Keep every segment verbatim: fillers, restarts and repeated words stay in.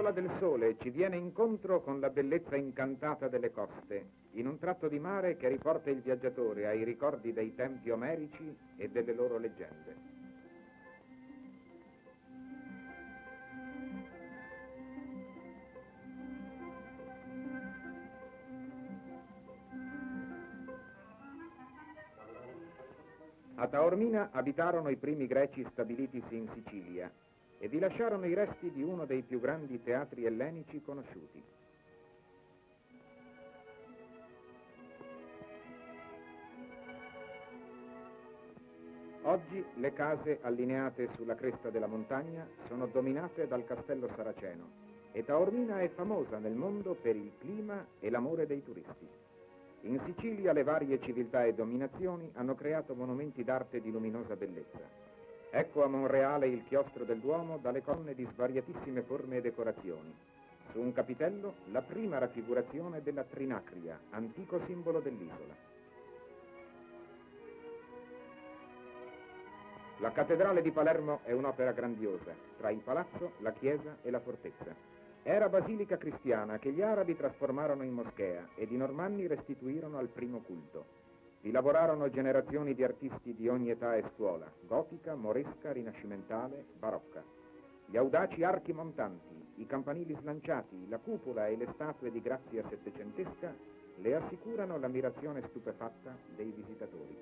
l'isola del sole ci viene incontro con la bellezza incantata delle coste, in un tratto di mare che riporta il viaggiatore ai ricordi dei tempi omerici e delle loro leggende. A Taormina abitarono i primi greci stabilitisi in Sicilia e vi lasciarono i resti di uno dei più grandi teatri ellenici conosciuti. Oggi le case allineate sulla cresta della montagna sono dominate dal castello saraceno e Taormina è famosa nel mondo per il clima e l'amore dei turisti. In Sicilia le varie civiltà e dominazioni hanno creato monumenti d'arte di luminosa bellezza. Ecco a Monreale il chiostro del Duomo dalle colonne di svariatissime forme e decorazioni. Su un capitello la prima raffigurazione della trinacria, antico simbolo dell'isola. La cattedrale di Palermo è un'opera grandiosa, tra il palazzo, la chiesa e la fortezza. Era basilica cristiana che gli arabi trasformarono in moschea ed i normanni restituirono al primo culto. Vi lavorarono generazioni di artisti di ogni età e scuola, gotica, moresca, rinascimentale, barocca. Gli audaci archi montanti, i campanili slanciati, la cupola e le statue di grazia settecentesca le assicurano l'ammirazione stupefatta dei visitatori.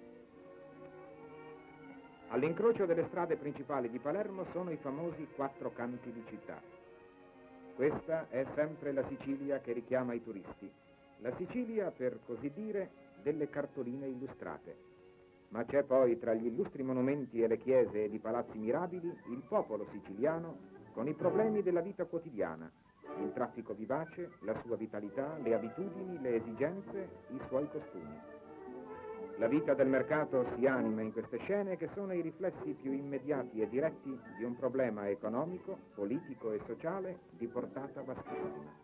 All'incrocio delle strade principali di Palermo sono i famosi quattro canti di città. Questa è sempre la Sicilia che richiama i turisti, la Sicilia, per così dire, delle cartoline illustrate. Ma c'è poi tra gli illustri monumenti e le chiese ed i palazzi mirabili il popolo siciliano con i problemi della vita quotidiana, il traffico vivace, la sua vitalità, le abitudini, le esigenze, i suoi costumi. La vita del mercato si anima in queste scene che sono i riflessi più immediati e diretti di un problema economico, politico e sociale di portata vastissima.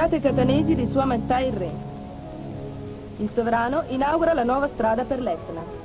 Beccate catanesi di Sua Maestà il Re. Il sovrano inaugura la nuova strada per l'Etna.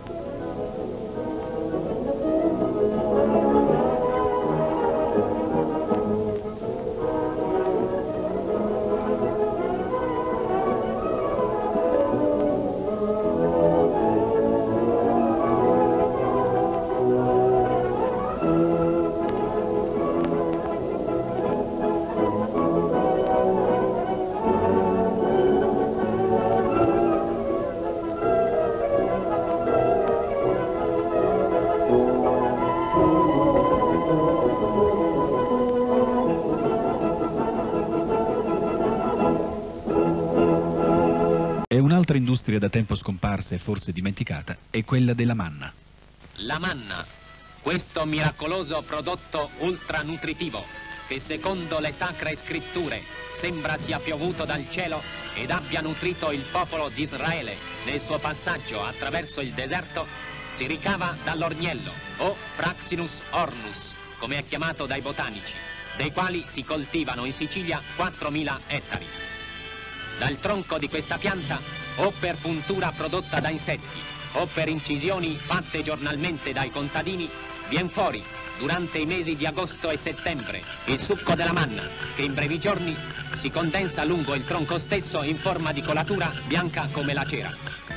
Un'altra industria da tempo scomparsa e forse dimenticata è quella della manna. La manna, questo miracoloso prodotto ultranutritivo che secondo le sacre scritture sembra sia piovuto dal cielo ed abbia nutrito il popolo di Israele nel suo passaggio attraverso il deserto, si ricava dall'orniello o Fraxinus ornus, come è chiamato dai botanici, dei quali si coltivano in Sicilia quattromila ettari. Dal tronco di questa pianta, o per puntura prodotta da insetti, o per incisioni fatte giornalmente dai contadini, vien fuori, durante i mesi di agosto e settembre, il succo della manna, che in brevi giorni si condensa lungo il tronco stesso in forma di colatura bianca come la cera.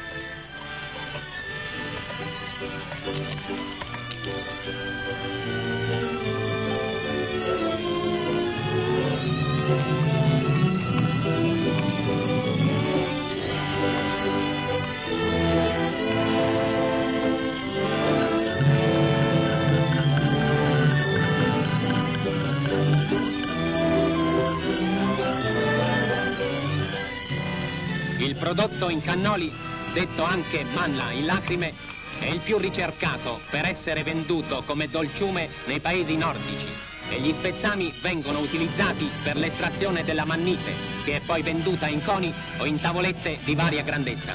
Il prodotto in cannoli, detto anche manna in lacrime, è il più ricercato per essere venduto come dolciume nei paesi nordici e gli spezzami vengono utilizzati per l'estrazione della mannite, che è poi venduta in coni o in tavolette di varia grandezza.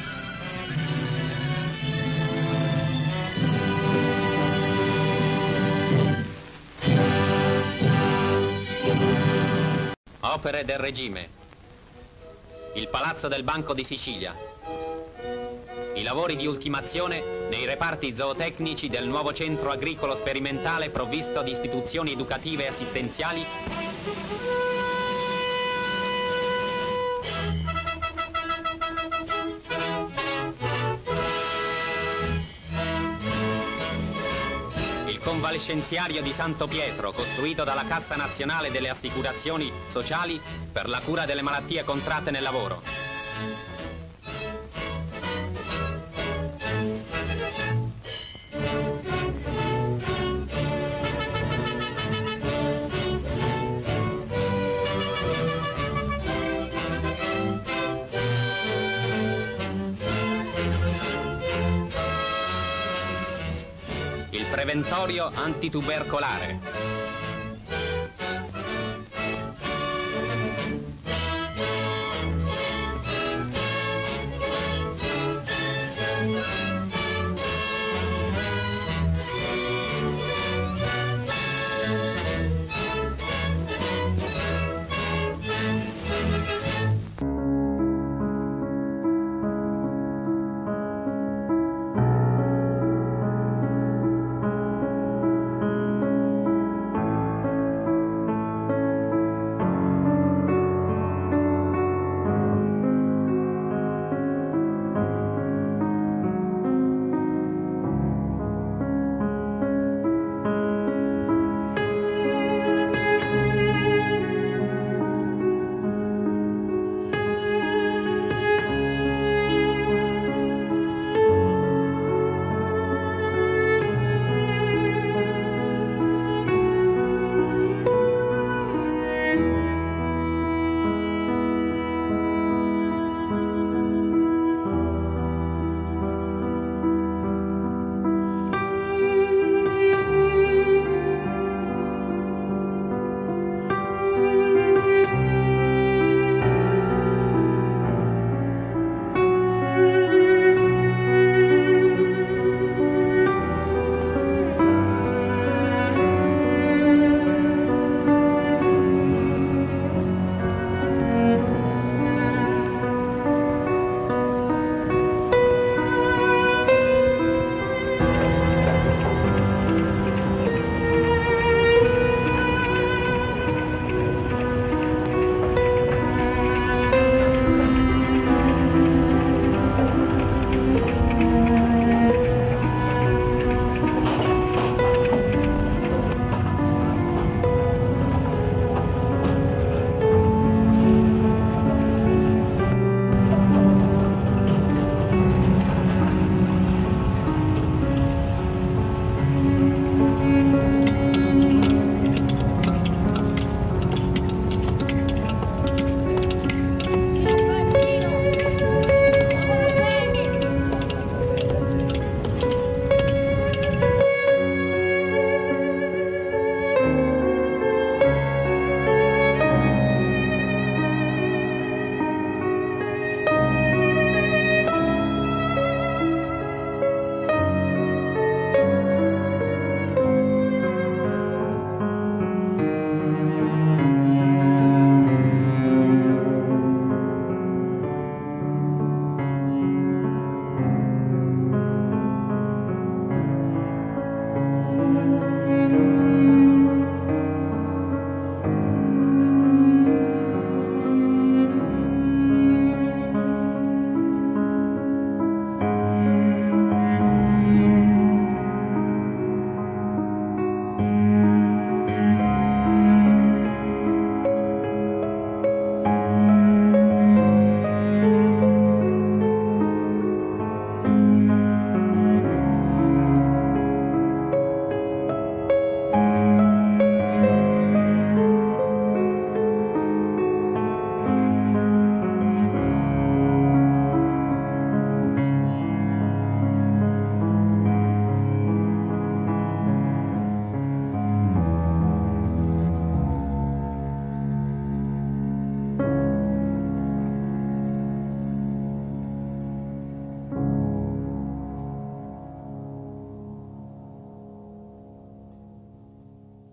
Opere del regime. Il Palazzo del Banco di Sicilia. I lavori di ultimazione nei reparti zootecnici del nuovo centro agricolo sperimentale provvisto di istituzioni educative e assistenziali. Il convalescenziario di Santo Pietro, costruito dalla Cassa Nazionale delle Assicurazioni Sociali per la cura delle malattie contratte nel lavoro. Il preventorio antitubercolare.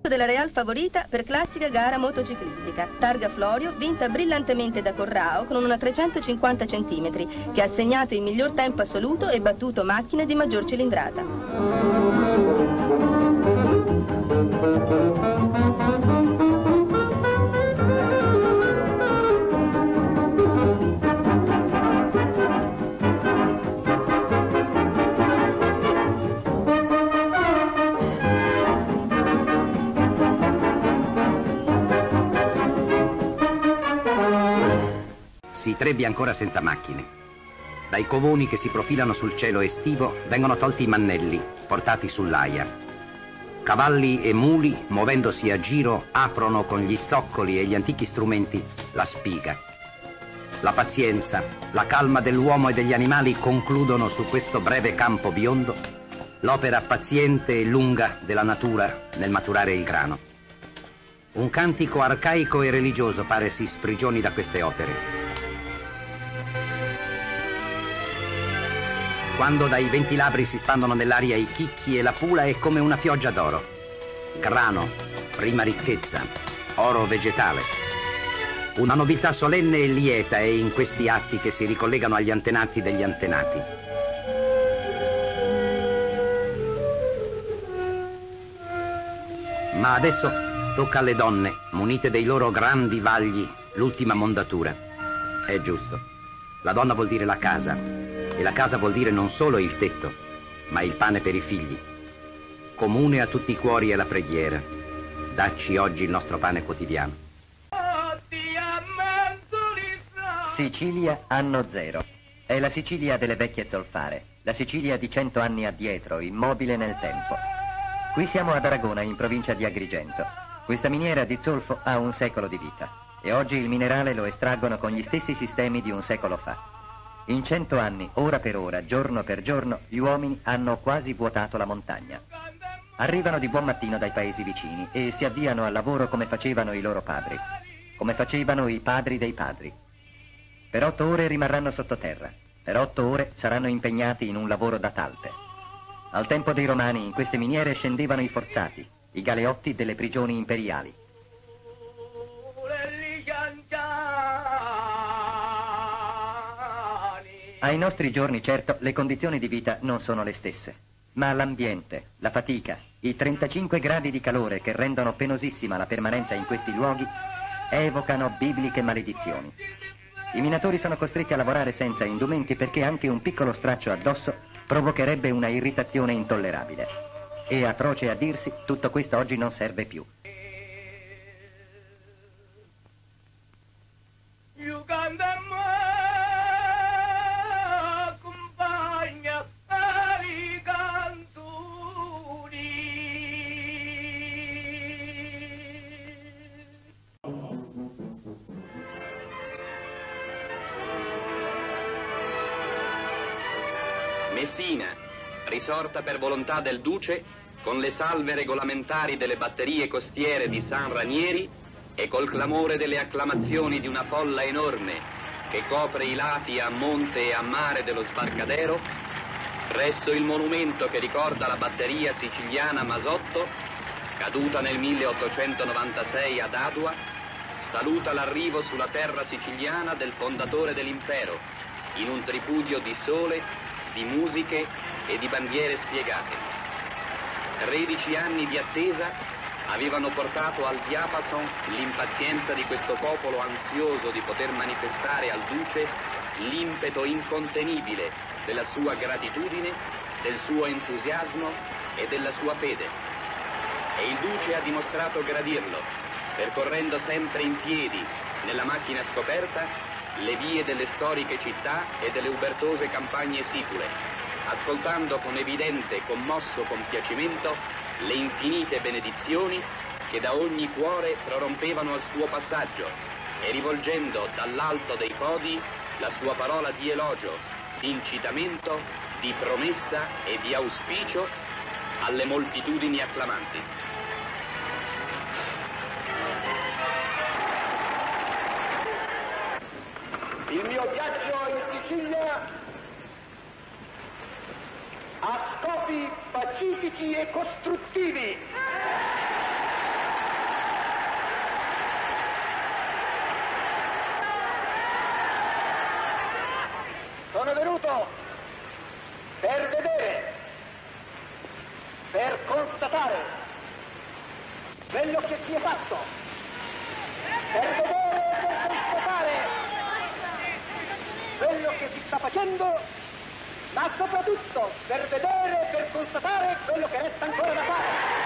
della Real Favorita per classica gara motociclistica, targa Florio, vinta brillantemente da Corrao con una trecentocinquanta centimetri, che ha segnato il miglior tempo assoluto e battuto macchine di maggior cilindrata. Si trebbia ancora senza macchine. Dai covoni che si profilano sul cielo estivo vengono tolti i mannelli, portati sull'aia. Cavalli e muli, muovendosi a giro, aprono con gli zoccoli e gli antichi strumenti la spiga. La pazienza, la calma dell'uomo e degli animali concludono su questo breve campo biondo l'opera paziente e lunga della natura nel maturare il grano. Un cantico arcaico e religioso pare si sprigioni da queste opere. Quando dai venti labri si spandono nell'aria i chicchi e la pula è come una pioggia d'oro. Grano, prima ricchezza, oro vegetale. Una nobiltà solenne e lieta è in questi atti che si ricollegano agli antenati degli antenati. Ma adesso tocca alle donne, munite dei loro grandi vagli, l'ultima mondatura. È giusto. La donna vuol dire la casa. E la casa vuol dire non solo il tetto, ma il pane per i figli. Comune a tutti i cuori è la preghiera. Dacci oggi il nostro pane quotidiano. Sicilia anno zero. È la Sicilia delle vecchie zolfare, la Sicilia di cento anni addietro, immobile nel tempo. Qui siamo ad Aragona, in provincia di Agrigento. Questa miniera di zolfo ha un secolo di vita e oggi il minerale lo estraggono con gli stessi sistemi di un secolo fa. In cento anni, ora per ora, giorno per giorno, gli uomini hanno quasi vuotato la montagna. Arrivano di buon mattino dai paesi vicini e si avviano al lavoro come facevano i loro padri, come facevano i padri dei padri. Per otto ore rimarranno sottoterra, per otto ore saranno impegnati in un lavoro da talpe. Al tempo dei Romani in queste miniere scendevano i forzati, i galeotti delle prigioni imperiali. Ai nostri giorni, certo, le condizioni di vita non sono le stesse, ma l'ambiente, la fatica, i trentacinque gradi di calore che rendono penosissima la permanenza in questi luoghi evocano bibliche maledizioni. I minatori sono costretti a lavorare senza indumenti perché anche un piccolo straccio addosso provocherebbe una irritazione intollerabile. E, atroce a dirsi, tutto questo oggi non serve più. Messina, risorta per volontà del Duce, con le salve regolamentari delle batterie costiere di San Ranieri e col clamore delle acclamazioni di una folla enorme che copre i lati a monte e a mare dello sbarcadero, presso il monumento che ricorda la batteria siciliana Masotto, caduta nel milleottocentonovantasei ad Adua, saluta l'arrivo sulla terra siciliana del fondatore dell'impero, in un tripudio di sole, di musiche e di bandiere spiegate. Tredici anni di attesa avevano portato al diapason l'impazienza di questo popolo ansioso di poter manifestare al Duce l'impeto incontenibile della sua gratitudine, del suo entusiasmo e della sua fede. E il Duce ha dimostrato gradirlo, percorrendo sempre in piedi, nella macchina scoperta, le vie delle storiche città e delle ubertose campagne sicule, ascoltando con evidente e commosso compiacimento le infinite benedizioni che da ogni cuore prorompevano al suo passaggio e rivolgendo dall'alto dei podi la sua parola di elogio, di incitamento, di promessa e di auspicio alle moltitudini acclamanti. Il mio viaggio in Sicilia ha scopi pacifici e costruttivi. sono venuto per vedere, per constatare quello che si è fatto, per vedere e per constatare quello che si sta facendo, ma soprattutto per vedere e per constatare quello che resta ancora da fare.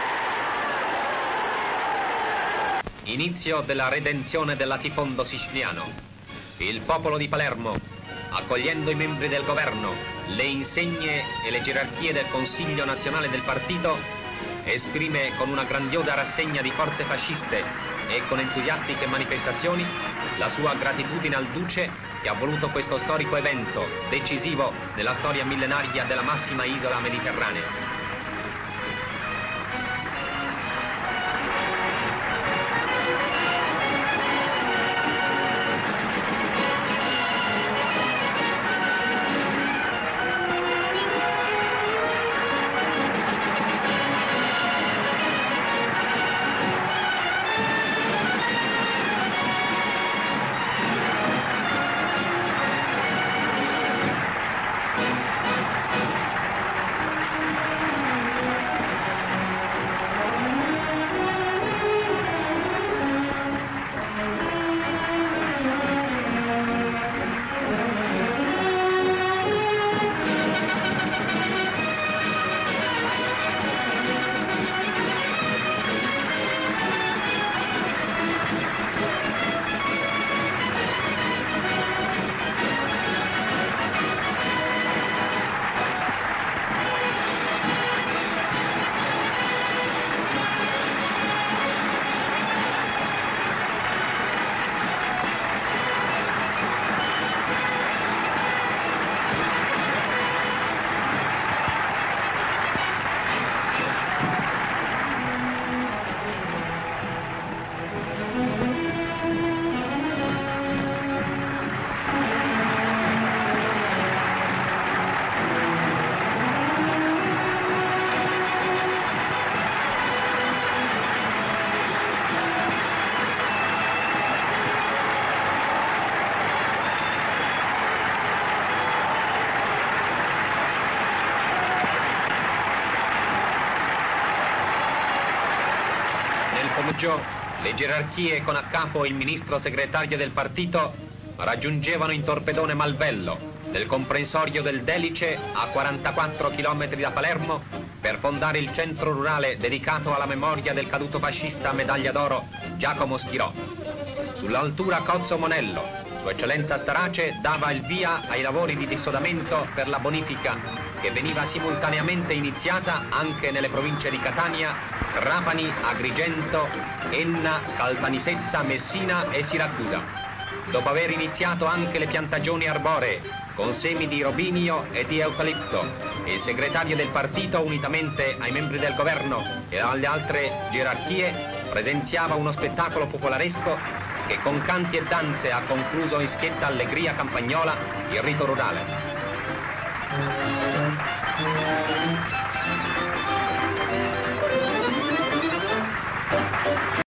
Inizio della redenzione del latifondo siciliano. Il popolo di Palermo, accogliendo i membri del governo, le insegne e le gerarchie del Consiglio nazionale del partito, esprime con una grandiosa rassegna di forze fasciste e con entusiastiche manifestazioni la sua gratitudine al Duce che ha voluto questo storico evento decisivo nella storia millenaria della massima isola mediterranea. Le gerarchie con a capo il ministro segretario del partito raggiungevano in torpedone Malvello, nel comprensorio del Delice, a quarantaquattro chilometri da Palermo, per fondare il centro rurale dedicato alla memoria del caduto fascista a medaglia d'oro Giacomo Schirò. Sull'altura Cozzo Monello, Sua Eccellenza Starace dava il via ai lavori di dissodamento per la bonifica, che veniva simultaneamente iniziata anche nelle province di Catania, Trapani, Agrigento, Enna, Caltanissetta, Messina e Siracusa. Dopo aver iniziato anche le piantagioni arboree, con semi di robinio e di eucalipto, il segretario del partito, unitamente ai membri del governo e alle altre gerarchie, presenziava uno spettacolo popolaresco che con canti e danze ha concluso in schietta allegria campagnola il rito rurale.